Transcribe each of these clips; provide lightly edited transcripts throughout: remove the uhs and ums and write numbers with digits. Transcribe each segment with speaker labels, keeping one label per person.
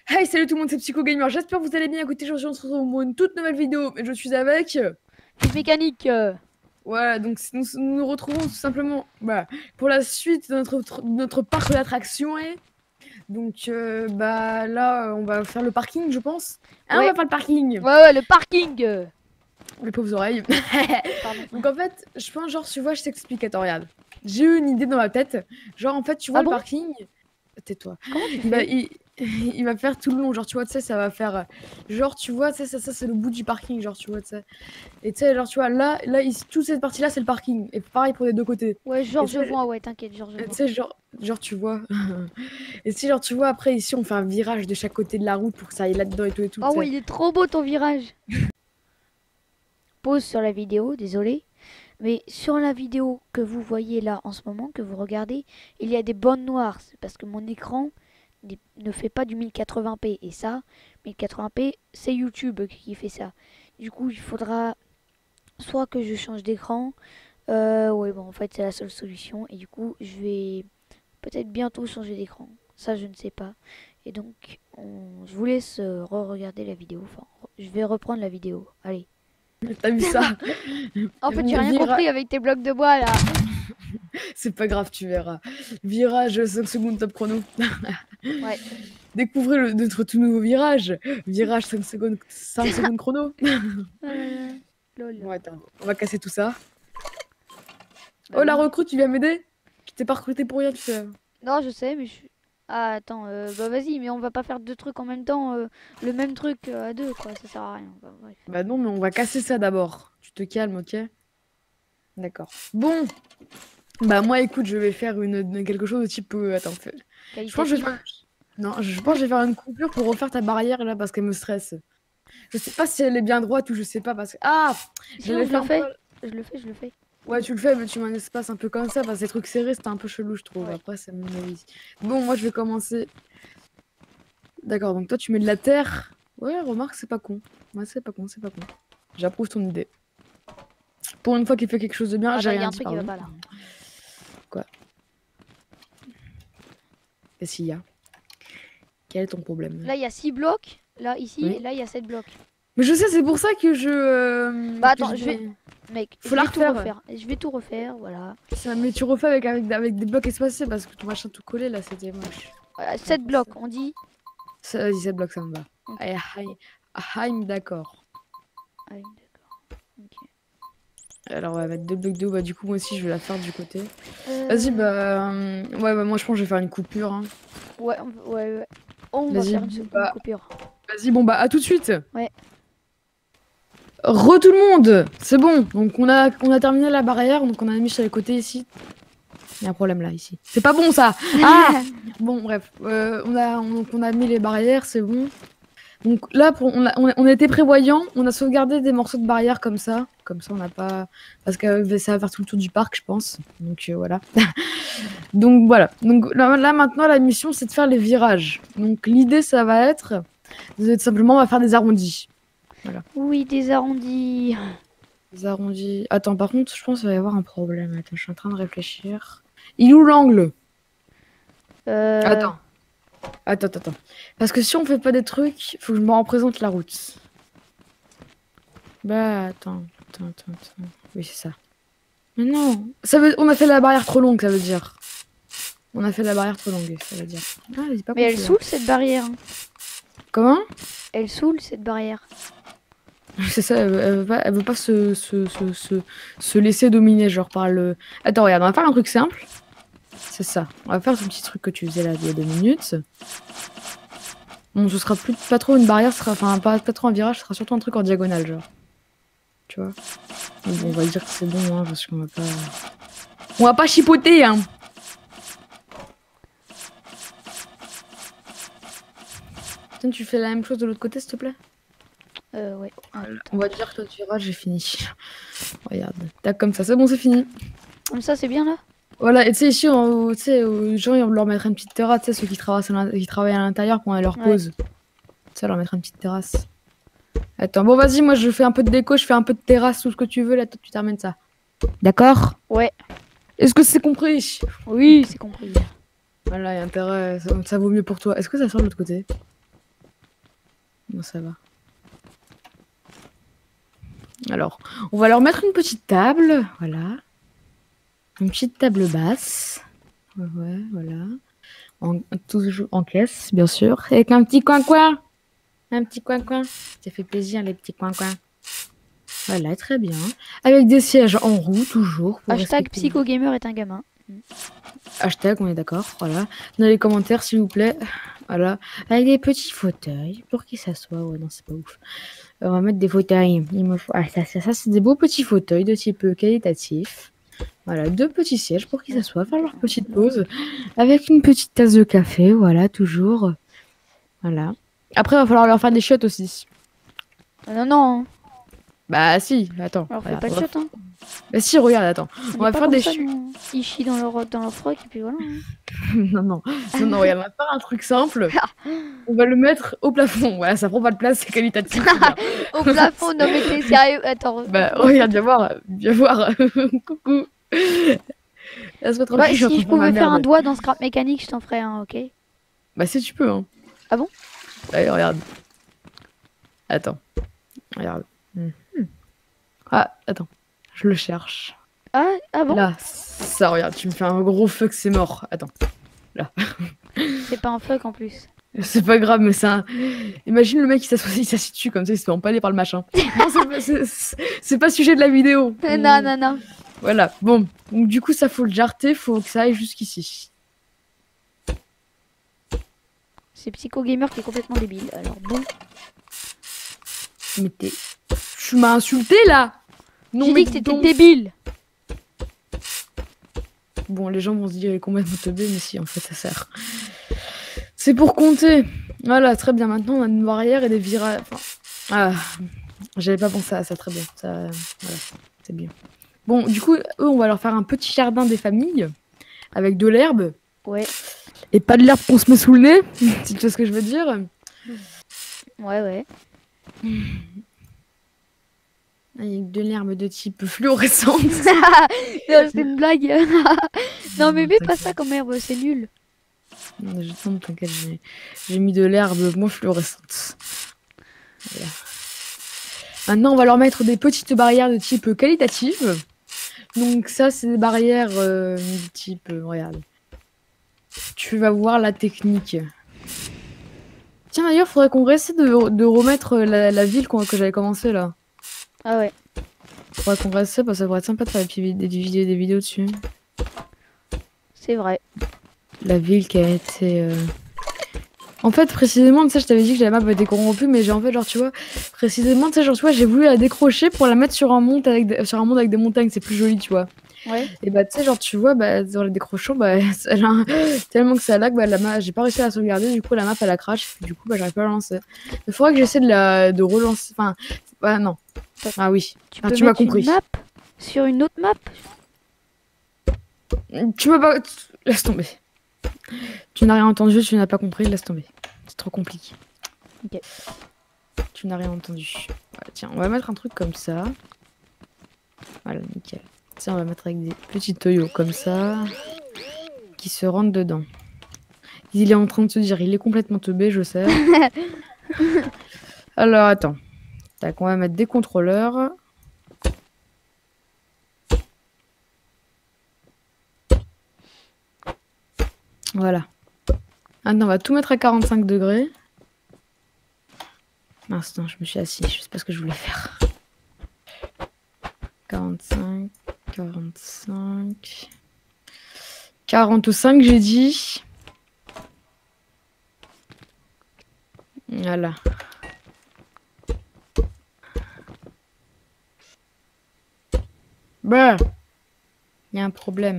Speaker 1: Hey, salut tout le monde, c'est Psycho Gamer. J'espère que vous allez bien. Écoutez, je suis pour une toute nouvelle vidéo. Et je suis avec.
Speaker 2: Fils mécanique.
Speaker 1: Voilà, donc nous nous retrouvons tout simplement pour la suite de notre parc d'attractions. Donc, bah là, on va faire le parking, je pense. Ah, on
Speaker 2: Ouais.
Speaker 1: va faire le parking.
Speaker 2: Ouais, le parking.
Speaker 1: Les pauvres oreilles.
Speaker 2: Pardon.
Speaker 1: Donc, en fait, je pense, genre, tu vois, je t'explique. Attends, regarde. J'ai eu une idée dans ma tête. Genre, en fait, tu vois
Speaker 2: Ah
Speaker 1: le
Speaker 2: bon?
Speaker 1: parking. Tais-toi.
Speaker 2: Comment tu
Speaker 1: Il va,
Speaker 2: fais?
Speaker 1: il, il va faire tout le long. Genre, tu vois, tu sais, ça va faire. Genre, tu vois, tu sais, ça c'est le bout du parking. Genre, tu vois, tu sais. Et tu sais, genre, tu vois, là ici, toute cette partie-là, c'est le parking. Et pareil pour les deux côtés.
Speaker 2: Ouais,
Speaker 1: Et
Speaker 2: genre
Speaker 1: tu
Speaker 2: je
Speaker 1: sais,
Speaker 2: vois, ouais, t'inquiète, genre je
Speaker 1: tu
Speaker 2: vois.
Speaker 1: sais, genre, tu vois. Et si, genre, tu vois, après, ici, on fait un virage de chaque côté de la route pour que ça aille là-dedans et tout,
Speaker 2: Oh
Speaker 1: tu
Speaker 2: ouais,
Speaker 1: sais.
Speaker 2: il est trop beau ton virage. Pause sur la vidéo, désolé. Mais sur la vidéo que vous voyez là en ce moment, que vous regardez, il y a des bandes noires. C'est parce que mon écran ne fait pas du 1080p. Et ça, 1080p, c'est YouTube qui fait ça. Du coup, il faudra soit que je change d'écran. Ouais, bon, en fait, c'est la seule solution. Et du coup, je vais peut-être bientôt changer d'écran. Ça, je ne sais pas. Et donc, je vous laisse re-regarder la vidéo. Enfin, je vais reprendre la vidéo. Allez.
Speaker 1: T'as vu ça?
Speaker 2: En fait, j'ai rien
Speaker 1: Vira...
Speaker 2: compris avec tes blocs de bois là.
Speaker 1: C'est pas grave, tu verras. Virage 5 secondes top chrono.
Speaker 2: Ouais.
Speaker 1: Découvrez notre tout nouveau virage. Virage 5 secondes chrono.
Speaker 2: Lol.
Speaker 1: Bon, attends, on va casser tout ça.
Speaker 2: Bah
Speaker 1: Oh, la
Speaker 2: oui.
Speaker 1: recrue, tu viens m'aider? Je t'ai pas recruté pour rien, tu sais.
Speaker 2: Non, je sais, mais je. Ah, attends, bah vas-y, mais on va pas faire deux trucs en même temps. Le même truc à deux, quoi. Ça sert à rien. Bah, bref.
Speaker 1: Bah non, mais on va casser ça d'abord. Tu te calmes, ok? D'accord. Bon, bah moi, écoute, je vais faire quelque chose de type... attends, je pense que je vais faire...
Speaker 2: Qualitatif.
Speaker 1: Non, je pense que je vais faire une coupure pour refaire ta barrière, là, parce qu'elle me stresse. Je sais pas si elle est bien droite ou je sais pas, parce que... Ah!
Speaker 2: Sinon,
Speaker 1: J'allais
Speaker 2: je le
Speaker 1: faire un peu...
Speaker 2: fais. Je le fais.
Speaker 1: Ouais, tu le fais, mais tu m'en espaces un peu comme ça, parce que ces trucs serrés, c'était un peu chelou, je trouve.
Speaker 2: Ouais.
Speaker 1: Après, c'est mon avis. Bon, moi, je vais commencer... D'accord, donc toi, tu mets de la terre. Ouais, remarque, c'est pas con. Ouais, c'est pas con, c'est pas con. J'approuve ton idée. Pour une fois qu'il fait quelque chose de bien, j'ai
Speaker 2: Attends, il y a
Speaker 1: rien
Speaker 2: un
Speaker 1: dit,
Speaker 2: truc qui va
Speaker 1: pardon.
Speaker 2: pas là.
Speaker 1: Quoi? Qu'est-ce qu'il y a? Quel est ton problème?
Speaker 2: Là, il y a 6 blocs. Là, ici, et
Speaker 1: Oui.
Speaker 2: là, il y a 7 blocs.
Speaker 1: Mais je sais, c'est pour ça que
Speaker 2: Bah
Speaker 1: que
Speaker 2: attends,
Speaker 1: je
Speaker 2: je vais.
Speaker 1: vais...
Speaker 2: Mec,
Speaker 1: Faut
Speaker 2: je
Speaker 1: la
Speaker 2: vais tout
Speaker 1: refaire.
Speaker 2: refaire. Je vais tout refaire, voilà.
Speaker 1: Ça, mais tu refais avec des blocs espacés, parce que ton machin tout collé, là, c'était moche.
Speaker 2: Voilà,
Speaker 1: On va
Speaker 2: 7
Speaker 1: faire ça.
Speaker 2: blocs, on dit.
Speaker 1: Ça, vas-y, 7 blocs, ça me va.
Speaker 2: Ok.
Speaker 1: Allez, Heim, d'accord.
Speaker 2: Allez, d'accord. Ok.
Speaker 1: Alors, on va mettre 2 blocs de haut. Bah, du coup, moi aussi, je vais la faire du côté. Vas-y,
Speaker 2: Euh,
Speaker 1: bah... ouais, bah, moi, je pense que je vais faire une coupure, hein.
Speaker 2: Ouais, ouais. On va
Speaker 1: Vas-y,
Speaker 2: faire une
Speaker 1: bon,
Speaker 2: seconde
Speaker 1: bah...
Speaker 2: coupure.
Speaker 1: Vas-y, bon, bah, à tout de suite.
Speaker 2: Ouais.
Speaker 1: Re tout le monde! C'est bon. Donc, on a terminé la barrière. Donc, on a mis sur les côtés ici. Il y a un problème là, ici. C'est pas bon, ça! Ah! Bon, bref. On a mis les barrières, c'est bon. Donc là, on a été prévoyant, on a sauvegardé des morceaux de barrière comme ça. Comme ça, on n'a pas... Parce que ça va faire tout le tour du parc, je pense. Donc voilà. Donc voilà. Donc là, maintenant, la mission, c'est de faire les virages. Donc l'idée, ça va être... Simplement, on va faire des arrondis. Voilà.
Speaker 2: Oui, des arrondis.
Speaker 1: Des arrondis... Attends, par contre, je pense qu'il va y avoir un problème. Attends, je suis en train de réfléchir. Il est où l'angle?
Speaker 2: Euh...
Speaker 1: Attends. Attends. Parce que si on fait pas des trucs, faut que je me représente la route. Bah, attends. Oui, c'est ça. Mais non, on a fait la barrière trop longue, ça veut dire. On a fait la barrière trop longue, ça veut dire. Ah, j'ai pas
Speaker 2: Mais elle
Speaker 1: compris là.
Speaker 2: saoule cette barrière.
Speaker 1: Comment?
Speaker 2: Elle saoule cette barrière.
Speaker 1: C'est ça, elle veut pas se laisser dominer, genre par le... Attends, regarde, on va faire un truc simple. C'est ça. On va faire ce petit truc que tu faisais là il y a 2 minutes. Bon, ce sera pas trop une barrière, ce sera, enfin, pas trop un virage, ce sera surtout un truc en diagonale, genre. Tu vois? Donc, bon, on va dire que c'est bon, hein, parce qu'on va pas... On va pas chipoter, hein. Tiens, tu fais la même chose de l'autre côté, s'il te plaît?
Speaker 2: Ouais.
Speaker 1: On va dire que toi tu verras, j'ai fini. Regarde, tac comme ça, c'est bon, c'est fini.
Speaker 2: Comme ça, c'est bien là.
Speaker 1: Voilà, et tu sais, ici, tu sais, aux gens, on leur mettre une petite terrasse, tu sais, ceux qui travaillent à l'intérieur pendant leur
Speaker 2: Ouais.
Speaker 1: pause. Tu sais, leur mettre une petite terrasse. Attends, bon, vas-y, moi je fais un peu de déco, je fais un peu de terrasse, tout ce que tu veux, là, toi tu termines ça. D'accord?
Speaker 2: Ouais.
Speaker 1: Est-ce que c'est compris?
Speaker 2: Oui, c'est compris.
Speaker 1: Voilà, il y a intérêt, ça vaut mieux pour toi. Est-ce que ça sort de l'autre côté? Non, ça va. Alors, on va leur mettre une petite table. Voilà. Une petite table basse. Ouais, voilà. Toujours en caisse, bien sûr. Avec un petit coin-coin. Un petit coin-coin. Ça fait plaisir, les petits coin-coins. Voilà, très bien. Avec des sièges en roue, toujours. Pour
Speaker 2: Hashtag
Speaker 1: respecter...
Speaker 2: PsychoGamer est un gamin.
Speaker 1: Hashtag, on est d'accord. Voilà. Dans les commentaires, s'il vous plaît. Voilà. Avec des petits fauteuils pour qu'ils s'assoient. Ouais, non, c'est pas ouf. On va mettre des fauteuils. Il me faut... Ah, ça c'est des beaux petits fauteuils de type qualitatif. Voilà, 2 petits sièges pour qu'ils s'assoient, faire leur petite pause. Avec une petite tasse de café, voilà, toujours. Voilà. Après, il va falloir leur faire des shots aussi.
Speaker 2: Non, non.
Speaker 1: Bah si, attends.
Speaker 2: Alors, fais
Speaker 1: Regarde,
Speaker 2: pas de
Speaker 1: on va-
Speaker 2: shot, hein.
Speaker 1: Bah si, regarde, attends. On va faire des shots.
Speaker 2: Ils chient dans leur froc et puis voilà. Hein.
Speaker 1: Non, non, non, non, regarde, on va faire un truc simple. On va le mettre au plafond. Voilà, ça prend pas de place, c'est qualitatif. C'est bien.
Speaker 2: Au plafond, non mais t'es sérieux. Attends.
Speaker 1: Bah regarde, viens voir. Viens voir. Coucou. Laisse-moi tranquille,
Speaker 2: Ouais,
Speaker 1: je suis en train
Speaker 2: si
Speaker 1: de
Speaker 2: je
Speaker 1: faire ma
Speaker 2: pouvais faire un
Speaker 1: merde.
Speaker 2: doigt dans Scrap Mécanique, je t'en ferais un, ok?
Speaker 1: Bah si tu peux, hein.
Speaker 2: Ah bon?
Speaker 1: Allez, regarde. Attends. Regarde. Ah, attends. Je le cherche.
Speaker 2: Ah bon?
Speaker 1: Là, ça, regarde, tu me fais un gros fuck, c'est mort. Attends.
Speaker 2: C'est pas un fuck en plus.
Speaker 1: C'est pas grave, mais c'est un... Imagine le mec qui s'assied dessus comme ça, il se fait empaler par le machin. Non, c'est pas le sujet de la vidéo.
Speaker 2: Non, non, non.
Speaker 1: Voilà, bon. Donc du coup, ça faut le jarter, faut que ça aille jusqu'ici.
Speaker 2: C'est PsychoGamer qui est complètement débile. Alors bon.
Speaker 1: Mais t'es... Tu m'as insulté, là. Non,
Speaker 2: J'ai
Speaker 1: mais
Speaker 2: dit que t'étais
Speaker 1: donc...
Speaker 2: débile.
Speaker 1: Bon, les gens vont se dire, il est complètement teubé, mais si, en fait, ça sert. C'est pour compter. Voilà, très bien. Maintenant, on a une barrière et des virages. Enfin, ah, j'avais pas pensé à ça, très bien. Ça, voilà, c'est bien. Bon, du coup, eux, on va leur faire un petit jardin des familles avec de l'herbe.
Speaker 2: Ouais.
Speaker 1: Et pas de l'herbe qu'on se met sous le nez, si tu vois ce que je veux dire.
Speaker 2: Ouais, ouais.
Speaker 1: Avec de l'herbe de type fluorescente.
Speaker 2: Non, c'est une blague. Non, mais mets pas ça comme herbe, c'est nul.
Speaker 1: Non, je sens, t'inquiète, j'ai mis de l'herbe moins fluorescente. Voilà. Maintenant, on va leur mettre des petites barrières de type qualitative. Donc ça, c'est des barrières de type... regarde. Tu vas voir la technique. Tiens, d'ailleurs, faudrait qu'on essaie de remettre la ville que j'avais commencé, là.
Speaker 2: Ah ouais.
Speaker 1: Faudrait qu'on reste ça, parce que ça pourrait être sympa de faire des vidéos dessus.
Speaker 2: C'est vrai.
Speaker 1: La ville qui a été... En fait, précisément, tu sais, je t'avais dit que la map était corrompue, mais j'ai en fait, genre, tu vois, précisément, tu sais, genre, tu vois, j'ai voulu la décrocher pour la mettre sur un monde avec des montagnes, c'est plus joli, tu vois.
Speaker 2: Ouais.
Speaker 1: Et bah, tu sais, genre, tu vois, bah, dans les décrochants, bah, tellement que ça lag, bah, la map, j'ai pas réussi à la sauvegarder, du coup, la map, elle a crash, du coup, bah, j'arrive pas à la lancer. Il faudrait que j'essaie de relancer, enfin, bah, non. Ah oui,
Speaker 2: Tu
Speaker 1: ah,
Speaker 2: peux
Speaker 1: tu m'as
Speaker 2: mettre une
Speaker 1: compris.
Speaker 2: map sur une autre map?
Speaker 1: Tu m'as pas... Laisse tomber. Tu n'as rien entendu, tu n'as pas compris, laisse tomber. C'est trop compliqué.
Speaker 2: Ok.
Speaker 1: Tu n'as rien entendu. Voilà, tiens, on va mettre un truc comme ça. Voilà, nickel. Tiens, on va mettre avec des petits toyos comme ça. Qui se rentrent dedans. Il est en train de se dire, il est complètement teubé, je sais. Alors, attends. Tac, on va mettre des contrôleurs. Voilà. Maintenant, on va tout mettre à 45 degrés. Mince, non, je me suis assis. Je sais pas ce que je voulais faire. 45, 45... 45, j'ai dit. Voilà. Bah, il y a un problème.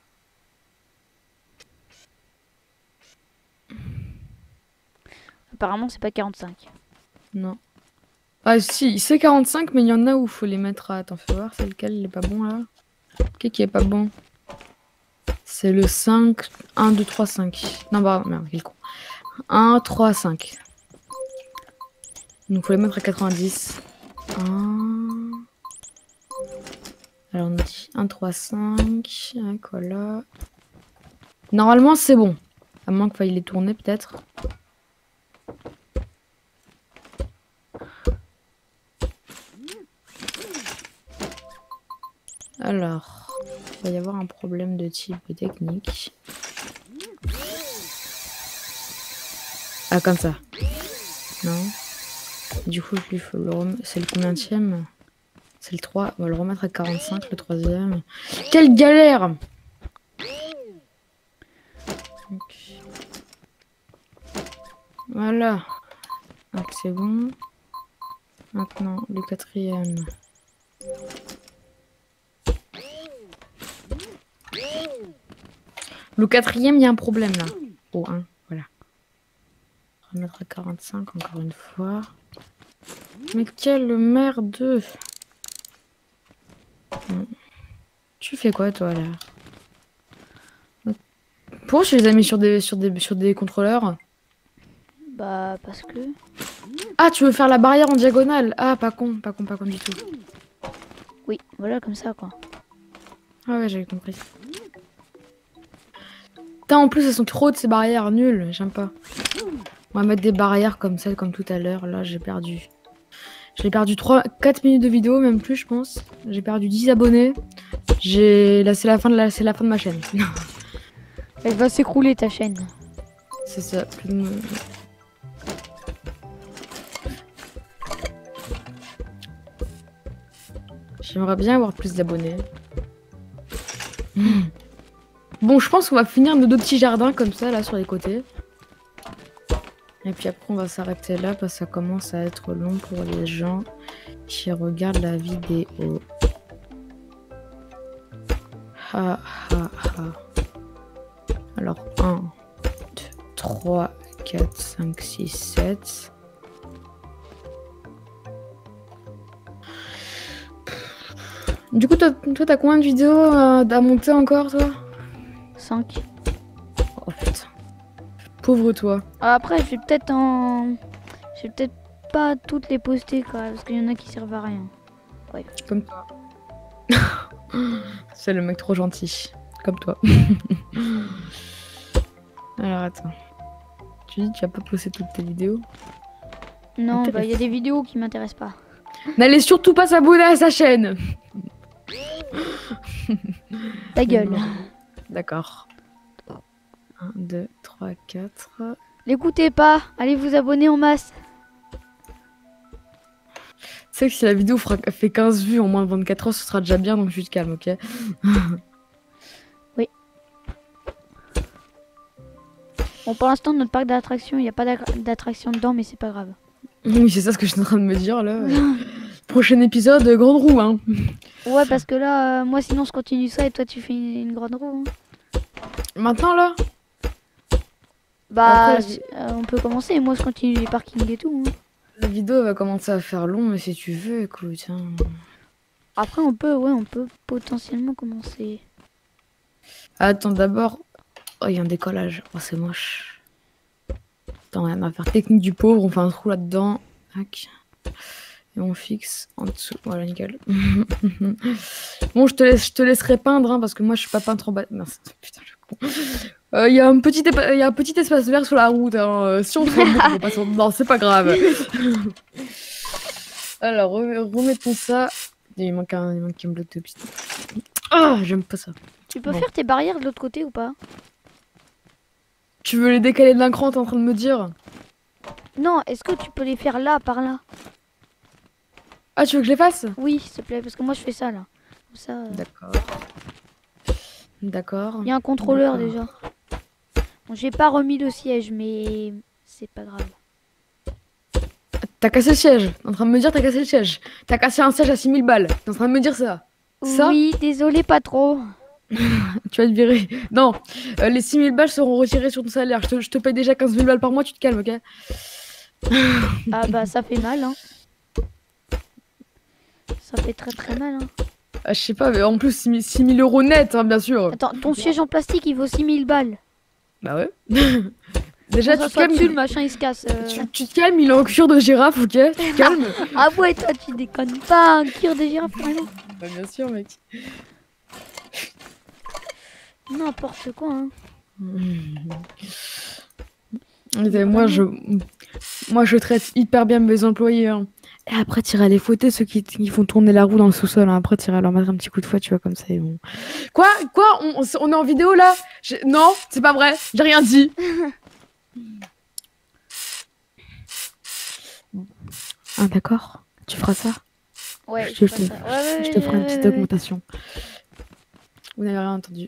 Speaker 2: Apparemment, c'est pas 45.
Speaker 1: Non. Ah si, c'est 45, mais il y en a où faut les mettre à... Attends, fais voir, c'est lequel, il est pas bon, là. Qui est pas bon? C'est le 5, 1, 2, 3, 5. Non, bah, merde, quel con. 1, 3, 5. Donc, faut les mettre à 90. 1... Alors, on dit 1, 3, 5. Voilà. Normalement, c'est bon. À moins qu'il faille les tourner, peut-être. Alors, il va y avoir un problème de type technique. Ah, comme ça. Non. Du coup, il faut le remettre. C'est le combienième? C'est le 3. On va le remettre à 45, le troisième. Quelle galère! Donc. Voilà. Donc c'est bon. Maintenant, le quatrième. Le quatrième, il y a un problème là. Oh, 1, voilà. Remettre à 45 encore une fois. Mais quelle merde! Tu fais quoi toi là? Pourquoi je les ai mis sur des contrôleurs?
Speaker 2: Bah parce que...
Speaker 1: Ah, tu veux faire la barrière en diagonale? Ah, pas con du tout.
Speaker 2: Oui, voilà comme ça quoi.
Speaker 1: Ah ouais, j'avais compris. Putain, en plus elles sont trop de ces barrières, nul, j'aime pas. On va mettre des barrières comme celle, comme tout à l'heure. Là, j'ai perdu. J'ai perdu 4 minutes de vidéo, même plus, je pense. J'ai perdu 10 abonnés. Là, c'est la fin de ma chaîne.
Speaker 2: Elle va s'écrouler ta chaîne.
Speaker 1: C'est ça. J'aimerais bien avoir plus d'abonnés. Bon, je pense qu'on va finir nos 2 petits jardins comme ça, là, sur les côtés. Et puis après, on va s'arrêter là parce que ça commence à être long pour les gens qui regardent la vidéo. Ha ha ha. Alors, 1, 2, 3, 4, 5, 6, 7. Du coup, toi, t'as combien de vidéos à monter encore, toi?
Speaker 2: 5.
Speaker 1: Oh putain. Pauvre toi.
Speaker 2: Après, je vais peut-être pas toutes les poster quoi, parce qu'il y en a qui servent à rien. Ouais.
Speaker 1: Comme toi. C'est le mec trop gentil. Comme toi. Alors attends. Tu dis que tu vas pas poster toutes tes vidéos?
Speaker 2: Non, bah il y a des vidéos qui m'intéressent pas.
Speaker 1: N'allez surtout pas s'abonner à sa chaîne.
Speaker 2: Ta gueule.
Speaker 1: D'accord. 1, 2, 3, 4.
Speaker 2: L'écoutez pas, allez vous abonner en masse.
Speaker 1: Tu sais que si la vidéo fait 15 vues en moins de 24 heures, ce sera déjà bien, donc je te calme, ok?
Speaker 2: Oui. Bon, pour l'instant, notre parc d'attractions, il n'y a pas d'attraction dedans, mais c'est pas grave.
Speaker 1: Oui, c'est ça ce que je suis en train de me dire là. Prochain épisode, grande roue, hein.
Speaker 2: Ouais, parce que là, moi sinon je continue ça et toi tu fais une grande roue. Hein.
Speaker 1: Maintenant là?
Speaker 2: Bah,
Speaker 1: Après,
Speaker 2: on peut commencer, moi je continue les parkings et tout. Hein.
Speaker 1: la vidéo va commencer à faire long, mais si tu veux, écoute. Hein.
Speaker 2: Après, on peut potentiellement commencer.
Speaker 1: Attends, d'abord. Oh, il y a un décollage. Oh, c'est moche. Attends, on va faire technique du pauvre. On fait un trou là-dedans. Tac. Et on fixe en dessous. Voilà, nickel. Bon, je te laisserai peindre, hein, parce que moi, je suis pas peintre en bas. Mince, putain, je con. Il y a un petit espace vert sur la route. Hein. Si on se rend compte, non, c'est pas grave. Alors, remettons ça. Il manque un bloc de piston. Ah, j'aime pas ça.
Speaker 2: Tu peux faire tes barrières de l'autre côté ou pas?
Speaker 1: Tu veux les décaler d'un cran, t'es en train de me dire?
Speaker 2: Non, est-ce que tu peux les faire là, par là?
Speaker 1: Ah, tu veux que je les fasse?
Speaker 2: Oui, s'il te plaît, parce que moi je fais ça là. Comme ça.
Speaker 1: D'accord. D'accord.
Speaker 2: Il y a un contrôleur déjà. Bon, j'ai pas remis le siège, mais c'est pas grave.
Speaker 1: T'as cassé le siège. T'es en train de me dire t'as cassé le siège. T'as cassé un siège à 6000 balles. T'es en train de me dire ça. Ça?
Speaker 2: Oui, désolé, pas trop.
Speaker 1: Tu vas te virer. Non, les 6000 balles seront retirées sur ton salaire. Je te paye déjà 15 000 balles par mois, tu te calmes, ok?
Speaker 2: Ah bah ça fait mal, hein. Ça fait très très mal, hein.
Speaker 1: Ah, je sais pas, mais en plus 6000 euros net, hein, bien sûr.
Speaker 2: Attends, ton siège en plastique il vaut 6000 balles.
Speaker 1: Bah ouais. Déjà, tu te calmes.
Speaker 2: Dessus, le machin il se casse.
Speaker 1: Tu te calmes, il est en cuir de girafe, ok? Tu te calmes.
Speaker 2: Ah ouais, toi tu déconnes pas, un cuir de girafe, vraiment.
Speaker 1: Bah bien sûr, mec.
Speaker 2: N'importe quoi, hein.
Speaker 1: Moi, je traite hyper bien mes employés. Hein. Et après, t'iras les fouetter, ceux qui font tourner la roue dans le sous-sol. Hein. Après, t'iras leur mettre un petit coup de fouet, tu vois, comme ça. Ils vont... Quoi? On est en vidéo là? Non, c'est pas vrai. J'ai rien dit. Ah, d'accord. Tu feras ça?
Speaker 2: Ouais,
Speaker 1: Je
Speaker 2: je ferai
Speaker 1: te,
Speaker 2: ça. Ouais,
Speaker 1: je te ferai une petite
Speaker 2: ouais.
Speaker 1: augmentation. Vous n'avez rien entendu.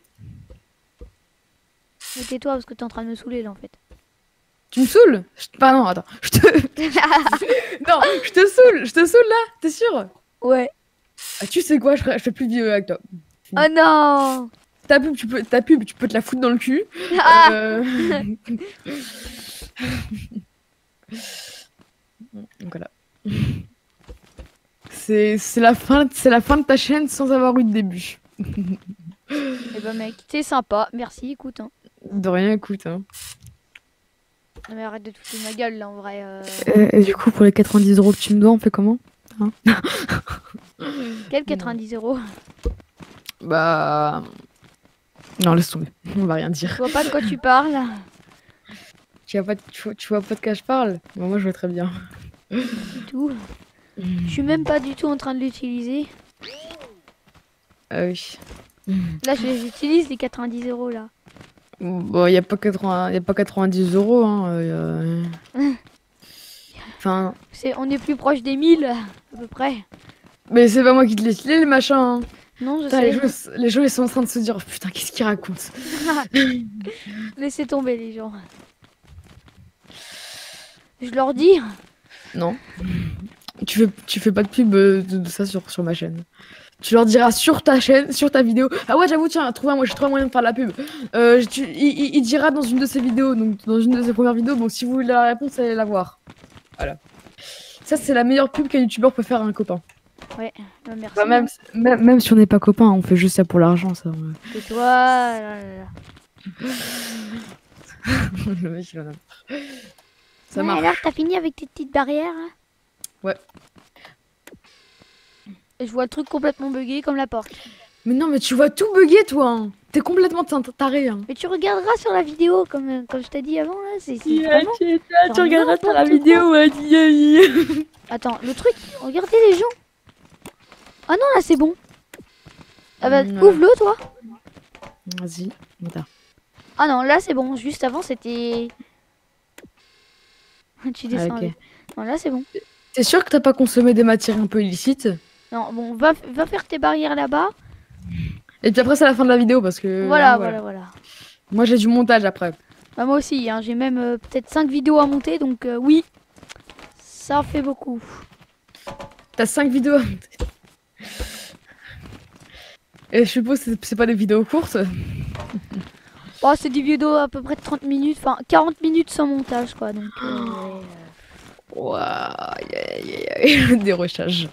Speaker 2: Mais tais-toi parce que t'es en train de me saouler là en fait.
Speaker 1: Tu me saoules? Non, attends. Non, je te saoule là? T'es sûr?
Speaker 2: Ouais.
Speaker 1: Ah, tu sais quoi? Je fais plus de vidéo avec toi.
Speaker 2: Oh non.
Speaker 1: Ta pub, tu peux te la foutre dans le cul.
Speaker 2: Ah.
Speaker 1: Euh... Donc voilà. C'est la fin de ta chaîne sans avoir eu de début.
Speaker 2: Eh ben mec, t'es sympa. Merci, écoute. Hein.
Speaker 1: De rien, écoute. Hein.
Speaker 2: Non mais arrête de te foutre de ma gueule là en vrai.
Speaker 1: Et du coup, pour les 90 € que tu me dois, on fait comment? Hein?
Speaker 2: Quel 90 €?
Speaker 1: Bah. Non, laisse tomber. On va rien dire.
Speaker 2: Je vois pas de quoi tu parles.
Speaker 1: Tu vois pas de quoi je parle? Bon, moi, je vois très bien.
Speaker 2: Du tout. Je suis même pas du tout en train de l'utiliser.
Speaker 1: Ah oui.
Speaker 2: Là, je les utilise les 90 € là.
Speaker 1: Bon, y a pas 90 €. Hein, Enfin.
Speaker 2: On est plus proche des 1000 à peu près.
Speaker 1: Mais c'est pas moi qui te l'ai filé, les machins. Hein.
Speaker 2: Non, je
Speaker 1: Putain,
Speaker 2: sais.
Speaker 1: les gens, ils sont en train de se dire, oh, putain, qu'est-ce qu'ils racontent?
Speaker 2: Laissez tomber les gens. Je leur dis.
Speaker 1: Non. Tu fais pas de pub de ça sur ma chaîne. Tu leur diras sur ta chaîne, sur ta vidéo. Ah ouais, j'avoue, tiens, j'ai trouvé un moyen de faire de la pub. Il dira dans une de ses vidéos, donc dans une de ses premières vidéos, donc si vous voulez la réponse, allez la voir. Voilà. Ça, c'est la meilleure pub qu'un youtubeur peut faire à un copain.
Speaker 2: Ouais, merci.
Speaker 1: Bah, même si on n'est pas copains, on fait juste ça pour l'argent, ça.
Speaker 2: Et toi, là, là, là.
Speaker 1: Le mec, il en a marre. Ça
Speaker 2: Ouais,
Speaker 1: marche.
Speaker 2: alors, t'as fini avec tes petites barrières hein?
Speaker 1: Ouais.
Speaker 2: Et je vois le truc complètement buggé comme la porte.
Speaker 1: Mais non, mais tu vois tout bugger, toi. Hein. T'es complètement taré. Hein.
Speaker 2: Mais tu regarderas sur la vidéo, comme je t'ai dit avant, là. C'est
Speaker 1: Yeah,
Speaker 2: vraiment...
Speaker 1: tu regarderas sur la
Speaker 2: n'importe
Speaker 1: vidéo. Ouais,
Speaker 2: Attends, le truc, regardez les gens. Ah non, là, c'est bon. Ah bah, ouvre-le, toi.
Speaker 1: Vas-y, attends.
Speaker 2: Ah non, là, c'est bon. Juste avant, c'était... Tu descends
Speaker 1: Ah, ok.
Speaker 2: avec. Non, là, c'est bon.
Speaker 1: T'es sûr que t'as pas consommé des matières un peu illicites?
Speaker 2: Non, bon, va faire tes barrières là-bas.
Speaker 1: Et puis après, c'est la fin de la vidéo parce que.
Speaker 2: Voilà,
Speaker 1: hein,
Speaker 2: voilà.
Speaker 1: Moi, j'ai du montage après.
Speaker 2: Bah, moi aussi, hein, j'ai même peut-être 5 vidéos à monter, donc oui, ça en fait beaucoup.
Speaker 1: T'as 5 vidéos à monter. Et je suppose que c'est pas des vidéos courtes.
Speaker 2: Oh, c'est des vidéos à peu près de 30 minutes, enfin 40 minutes sans montage, quoi. Donc,
Speaker 1: Waouh, le dérochage.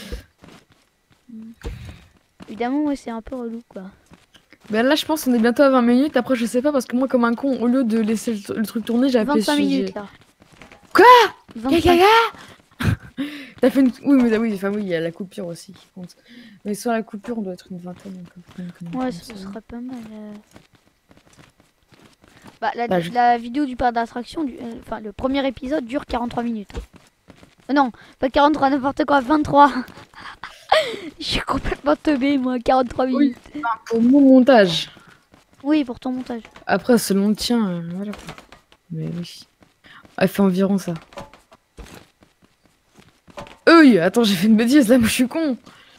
Speaker 2: évidemment, ouais, c'est un peu relou, quoi.
Speaker 1: Ben là, je pense qu'on est bientôt à 20 minutes. Après, je sais pas parce que moi, comme un con, au lieu de laisser le truc tourner, j'ai appuyé
Speaker 2: 25 minutes, là.
Speaker 1: Quoi?
Speaker 2: 25.
Speaker 1: T'as fait une. Oui, mais oui, enfin, oui, il y a la coupure aussi qui compte. Mais sur la coupure, on doit être une vingtaine.
Speaker 2: Ouais, ce serait pas mal. Bah,
Speaker 1: Bah,
Speaker 2: la vidéo du parc d'attraction, enfin, le premier épisode dure 43 minutes. Non, pas 43, n'importe quoi, 23. Je suis complètement teubé, moi, 43 minutes.
Speaker 1: Oui, pour mon montage.
Speaker 2: Oui, pour ton montage.
Speaker 1: Après, selon le tien, voilà. Mais oui. Elle fait environ ça. Oui, attends, j'ai fait une bêtise, là, moi, je suis con.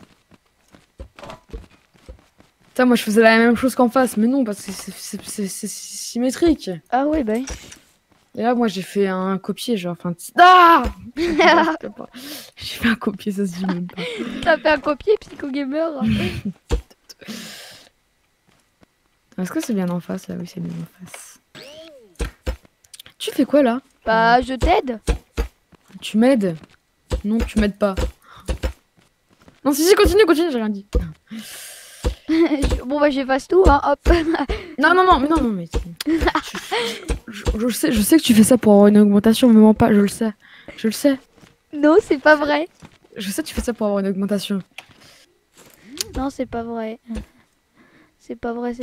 Speaker 1: Putain, moi, je faisais la même chose qu'en face, mais non, parce que c'est symétrique.
Speaker 2: Ah ouais, bah.
Speaker 1: Et là, moi, j'ai fait un copier, genre, enfin... Ah j'ai fait un copier, ça se dit même pas.
Speaker 2: T'as fait un copier, Psycho Gamer.
Speaker 1: Est-ce que c'est bien en face, là? Oui, c'est bien en face. Tu fais quoi, là?
Speaker 2: Bah, je t'aide.
Speaker 1: Tu m'aides? Non, tu m'aides pas. Non, si, continue, j'ai rien dit.
Speaker 2: Bon, bah, j'efface tout, hein, hop.
Speaker 1: Non, mais... je sais que tu fais ça pour avoir une augmentation, mais mens pas, je le sais.
Speaker 2: Non, c'est pas vrai.
Speaker 1: Je sais que tu fais ça pour avoir une augmentation.
Speaker 2: Non, c'est pas vrai. C'est pas vrai.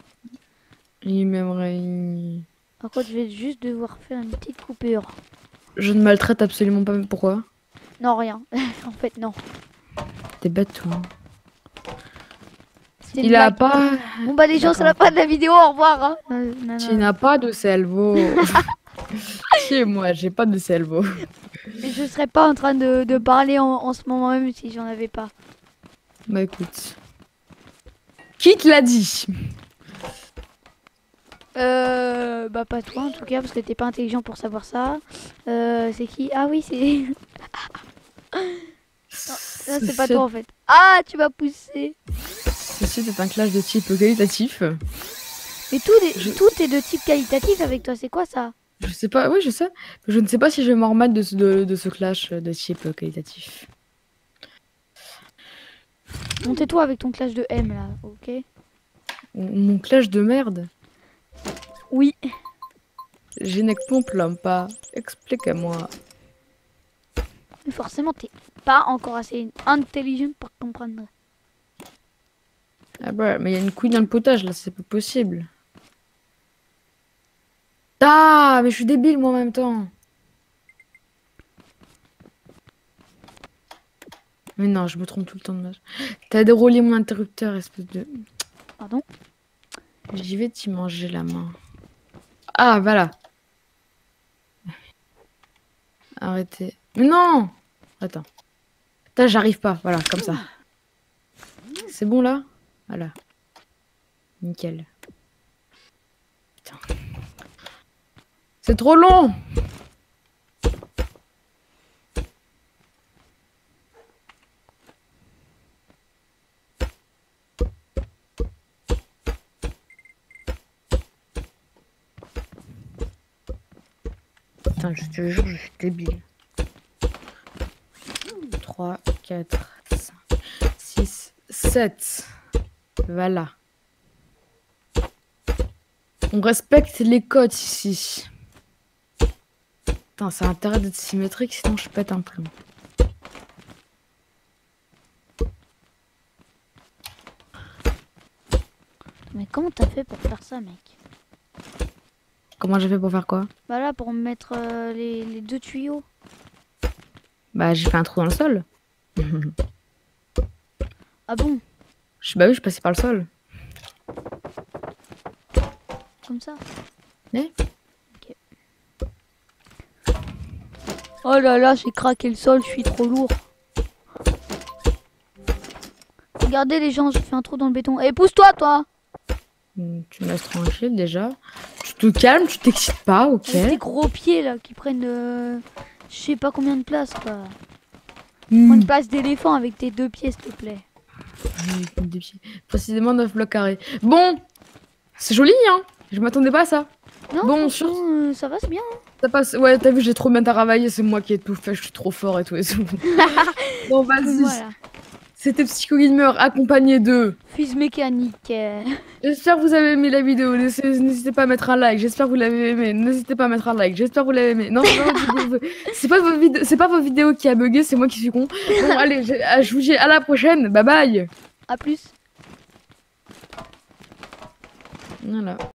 Speaker 1: Il m'aimerait...
Speaker 2: Par contre, je vais juste devoir faire une petite coupure.
Speaker 1: Je ne maltraite absolument pas. Pourquoi?
Speaker 2: Non, rien. En fait, non.
Speaker 1: T'es bête, toi. Hein.
Speaker 2: C'était une
Speaker 1: Il a
Speaker 2: blague.
Speaker 1: pas.
Speaker 2: Bon bah les gens, c'est la
Speaker 1: D'accord.
Speaker 2: fin de la vidéo, au revoir. Hein.
Speaker 1: Tu n'as pas de cerveau. Chez moi, j'ai pas de cerveau.
Speaker 2: Et je serais pas en train de parler en ce moment même si j'en avais pas.
Speaker 1: Bah écoute. Qui te l'a dit?
Speaker 2: Bah pas toi en tout cas parce que t'es pas intelligent pour savoir ça. C'est qui? Ah oui c'est... Non, c'est pas toi en fait. Ah tu m'as poussé.
Speaker 1: Ceci est un clash de type qualitatif.
Speaker 2: Mais tout est de type qualitatif avec toi, c'est quoi ça?
Speaker 1: Je sais pas, oui je sais. Je ne sais pas si je vais m'en remettre de ce clash de type qualitatif.
Speaker 2: Montez-toi avec ton clash de M là, ok?
Speaker 1: Mon clash de merde?
Speaker 2: Oui.
Speaker 1: Je ne comprends pas. Explique-moi.
Speaker 2: Mais forcément t'es pas encore assez intelligent pour comprendre.
Speaker 1: Ah bah, mais il y a une couille dans le potage là, c'est pas possible. Ah, mais je suis débile moi en même temps. Mais non, je me trompe tout le temps de match. T'as déroulé mon interrupteur, espèce de...
Speaker 2: Pardon?
Speaker 1: J'y vais t'y manger la main. Ah, voilà. Arrêtez. Mais non! Attends. Putain, j'arrive pas. Voilà, comme ça. C'est bon là? Voilà. Nickel. Putain. C'est trop long! Putain, je te jure, je suis débile. 3, 4, 5, 6, 7. Voilà. On respecte les codes ici. Putain, ça a intérêt d'être symétrique, sinon je pète un plomb.
Speaker 2: Mais comment t'as fait pour faire ça mec?
Speaker 1: Comment j'ai fait pour faire quoi?
Speaker 2: Bah là pour mettre les deux tuyaux.
Speaker 1: Bah, j'ai fait un trou dans le sol.
Speaker 2: Ah bon?
Speaker 1: Bah oui, je passais par le sol.
Speaker 2: Comme ça?
Speaker 1: Eh?
Speaker 2: Ok. Oh là là, j'ai craqué le sol, je suis trop lourd. Regardez les gens, j'ai fait un trou dans le béton. Eh, pousse-toi toi!
Speaker 1: Tu me laisses tranquille déjà. Tu te calmes, tu t'excites pas, ok?
Speaker 2: Avec tes gros pieds là qui prennent je sais pas combien de place quoi. Prends une place d'éléphant avec tes deux pieds s'il te plaît.
Speaker 1: Des pieds. Précisément 9 blocs carrés. Bon! C'est joli, hein? Je m'attendais pas à ça.
Speaker 2: Non,
Speaker 1: bon,
Speaker 2: franchement, ça va, c'est bien. Hein.
Speaker 1: Ça passe. Ouais, t'as vu, j'ai trop bien travaillé, c'est moi qui ai tout fait, je suis trop fort et tout. Et tout. Bon, vas-y.
Speaker 2: Voilà.
Speaker 1: C'était Psycho Gamer accompagné de...
Speaker 2: Fuse mécanique.
Speaker 1: J'espère que vous avez aimé la vidéo. N'hésitez pas à mettre un like. J'espère que vous l'avez aimé. N'hésitez pas à mettre un like. J'espère que vous l'avez aimé. Non, c'est pas vos vidéos qui a bugué, c'est moi qui suis con. Bon, allez, je vous dis à la prochaine. Bye bye.
Speaker 2: À plus.
Speaker 1: Voilà.